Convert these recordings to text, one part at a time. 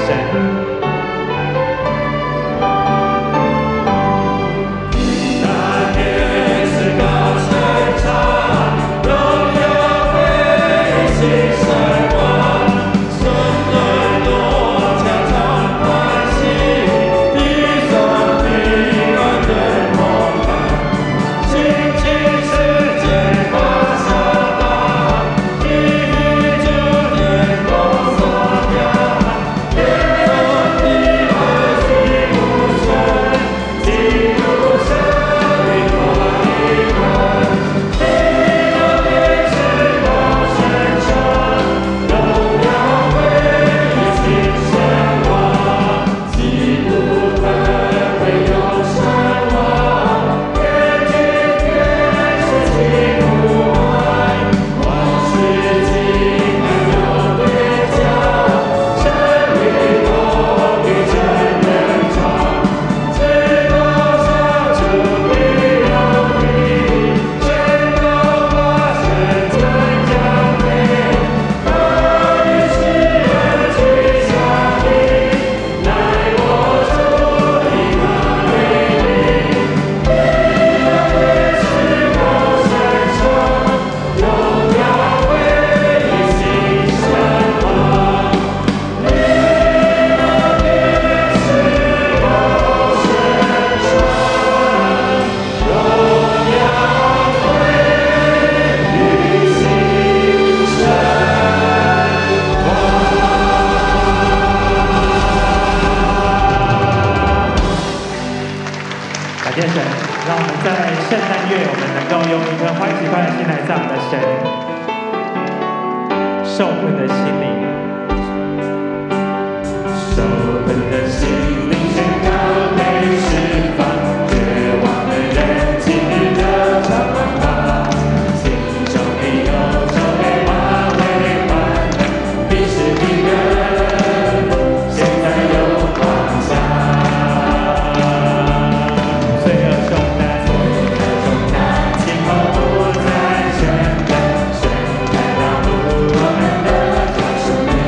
神。感谢神，让我们在圣诞月，我们能够用一颗欢喜快乐的心来赞美神，受困的心灵，受困的心灵宣告被释放，绝望的人今日得着光芒，心中的忧愁被化为欢乐，必是一人，现在有方向。今后不再牵绊，神开道路，我们的救赎。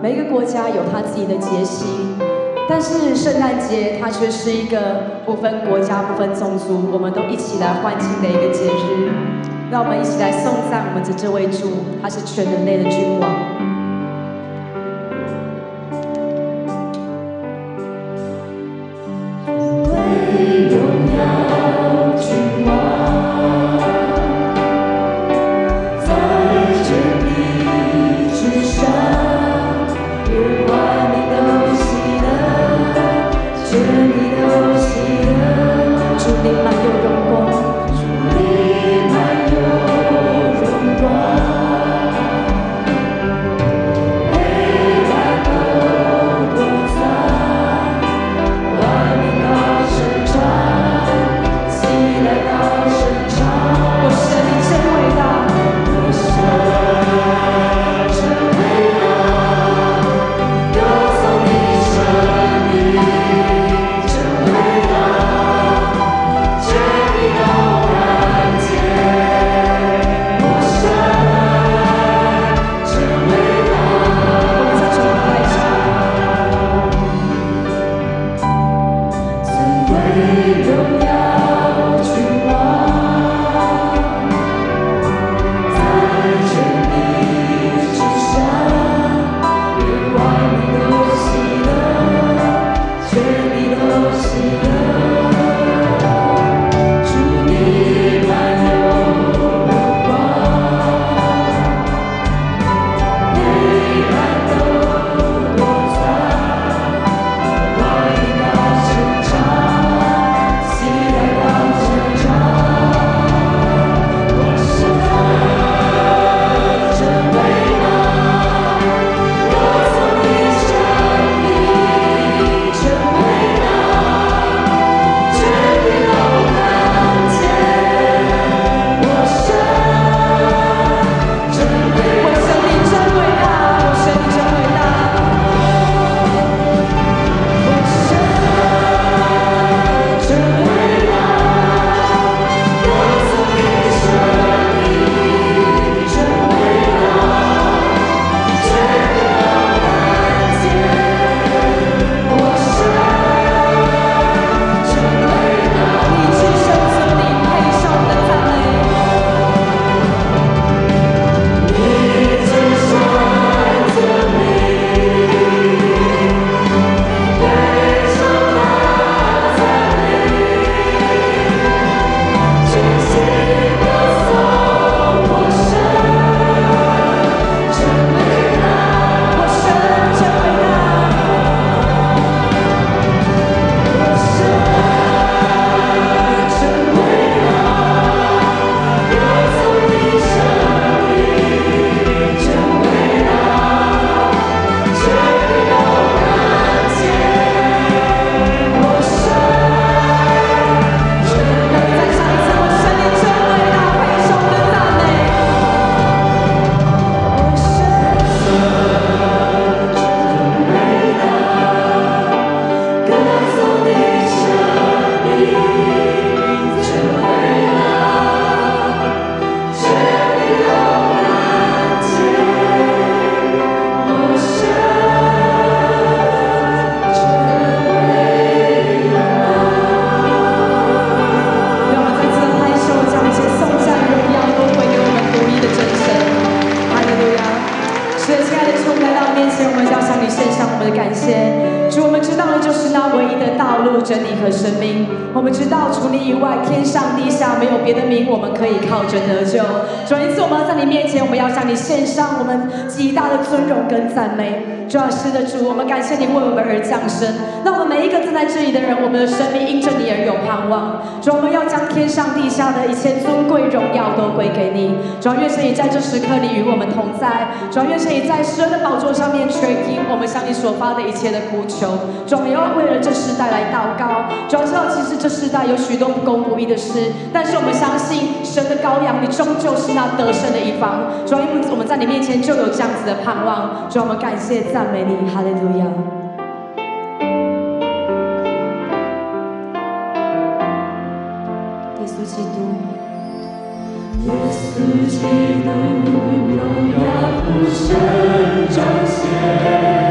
每一个国家有它自己的节期，但是圣诞节它却是一个不分国家、不分种族，我们都一起来欢庆的一个节日。让我们一起来颂赞我们的这位主，他是全人类的君王。 为荣耀君王，在这地之上，愿万民都喜乐，全地都喜乐。 主你满有荣光， 主你满有荣光，黑暗都躲藏，万民高声唱，喜乐高声唱。 我神你真伟大， 我神真伟大，歌颂你生命真伟大，全地都看见。我神真伟大， 我们在主台上， 尊贵荣耀君王，在全地之上，愿万民都喜乐，全地都喜乐。主你满有荣光，黑暗都躲藏，万民高声唱，喜乐高声唱。我神真伟大，歌颂你生命真伟大，全地都看见。我神真伟我神你真伟大，我神你真伟大。 我神真伟大，歌颂你生命真伟大，全地都看见。我神真伟大， 你至圣尊，你配受我们的赞美。 你至圣尊名，配受大赞美，全心歌颂我神真伟大。 我神真伟大， 我神真伟大，歌颂你生命真伟大，全地都看见。我神真伟再唱一次，我神你真伟大，配受我们的赞美。 我神真伟大，歌颂你生命真伟大，全地都看见。我神真伟让我们再次的拍手，将一切颂赞荣耀都归给我们独一的真神。哈利路亚！是的，亲爱的主，我们来到面前，我们要向你献上我们的感谢。主，我们知道的就是那唯一的道路、真理和生命。我们知道除你以外，天上地下没有别的名，我们可以靠着得救。主，因此我们要在你面前，我们要向你献上我们极大的尊荣跟赞美。主要是的主，我们感谢你为我们而降生，让我们每一个站在这里的人，我们的生命因着你而有盼望。主，我们要将天上地下的一切尊贵荣耀都归给你。主，愿神也在这时刻里与我们同在。主，愿神也在神的宝座上面垂听我们向你所发的一切的呼求。主，我们要为了这世代来祷告。主，知道其实这世代有许多不公不义的事，但是我们相信神的羔羊，你终究是那得胜的一方。主，因为我们在你面前就有这样子的盼望。主，我们感谢赞美你，哈利路亚。耶稣基督， 耶稣基督荣耀父神彰显。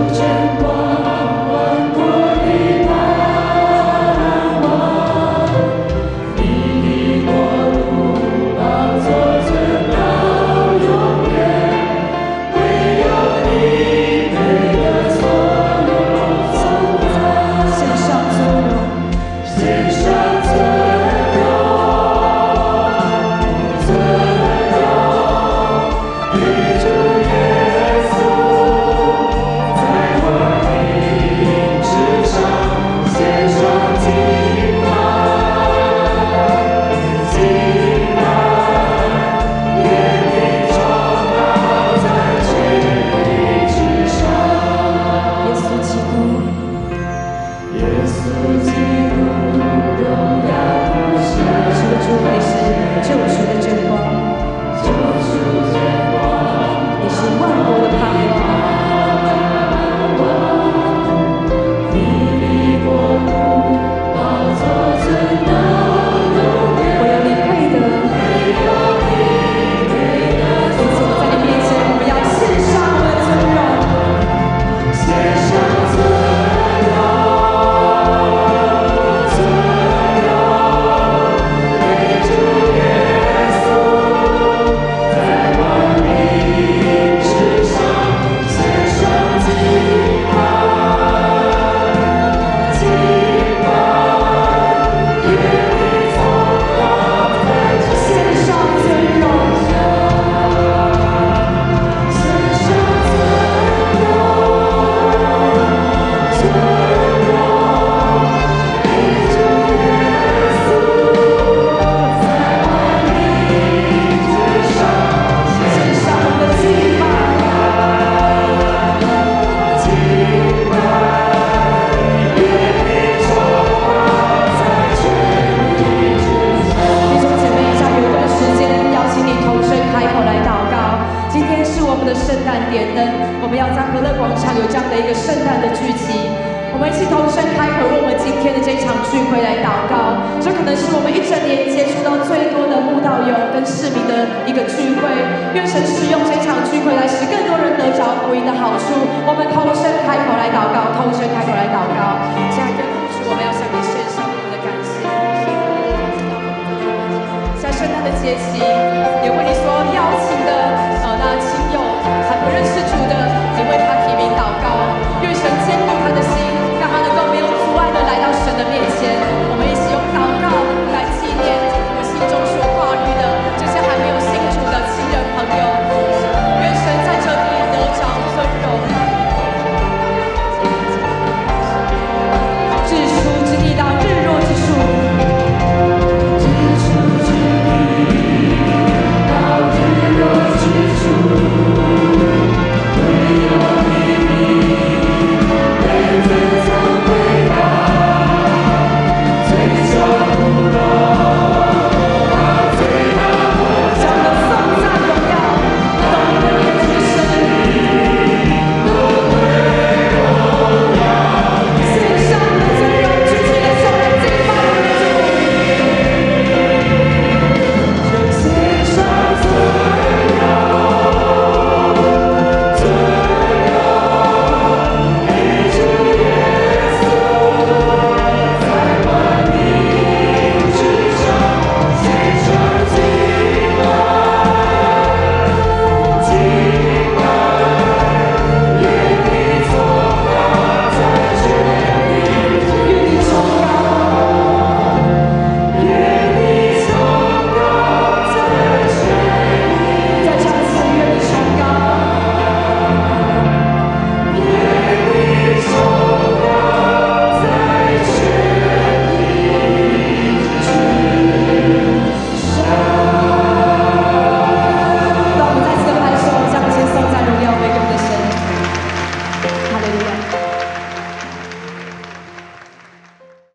愿神使用这场聚会来使更多人得着福音的好处。我们同声开口来